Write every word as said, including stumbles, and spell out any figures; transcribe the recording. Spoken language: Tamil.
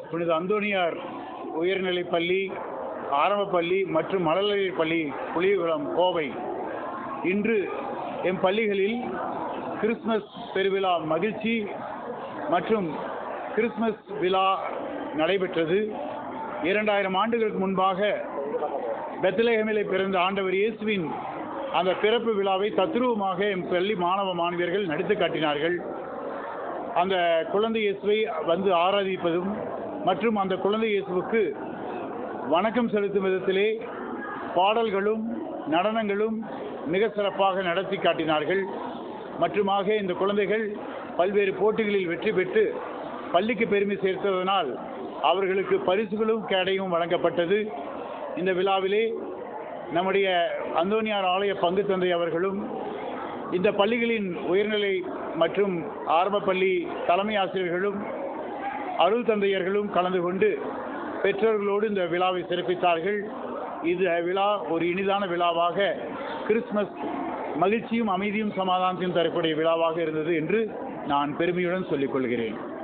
புனித அந்தோனியார் உயர்நிலைப் பள்ளி, ஆரம்ப பள்ளி மற்றும் மழலையர் பள்ளி புலியகுளம் கோவை இன்று எம் பள்ளிகளில் கிறிஸ்துமஸ் பெருவிழா மகிழ்ச்சி மற்றும் கிறிஸ்துமஸ் விழா நடைபெற்றது. இரண்டாயிரம் ஆண்டுகளுக்கு முன்பாக பெத்லகேமிலே பிறந்த ஆண்டவர் இயேசுவின் அந்த பிறப்பு விழாவை தத்ரூபமாக எம் பள்ளி மாணவ மாணவியர்கள் நடித்து காட்டினார்கள். அந்த குழந்தை இயேசுவை வந்து ஆராதிப்பதும் மற்றும் அந்த குழந்தை இயேசுவுக்கு வணக்கம் செலுத்தும் விதத்திலே பாடல்களும் நடனங்களும் மிக சிறப்பாக நடத்தி காட்டினார்கள். மற்றுமாக இந்த குழந்தைகள் பல்வேறு போட்டிகளில் வெற்றி பெற்று பள்ளிக்கு பெருமை சேர்த்ததனால் அவர்களுக்கு பரிசுகளும் கேடையும் வழங்கப்பட்டது. இந்த விழாவிலே நம்முடைய அந்தோனியார் ஆலய பங்கு தந்தை அவர்களும் இந்த பள்ளிகளின் உயர்நிலை மற்றும் ஆரம்ப பள்ளி தலைமை ஆசிரியர்களும் அருள் தந்தையர்களும் கலந்து கொண்டு பெற்றோர்களோடு இந்த விழாவை சிறப்பித்தார்கள். இந்த விழா ஒரு இனிதான விழாவாக கிறிஸ்துமஸ் மகிழ்ச்சியும் அமைதியும் சமாதானத்தையும் தரக்கூடிய விழாவாக இருந்தது என்று நான் பெருமையுடன் சொல்லிக் கொள்கிறேன்.